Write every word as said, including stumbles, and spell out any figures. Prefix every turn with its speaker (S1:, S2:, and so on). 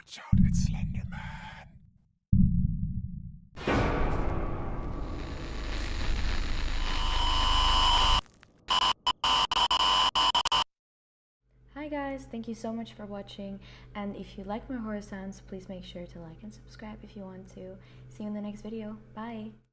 S1: Watch out, it's Slenderman.
S2: Hi guys, thank you so much for watching, and if you like my horror sounds, please make sure to like and subscribe if you want to. See you in the next video. Bye!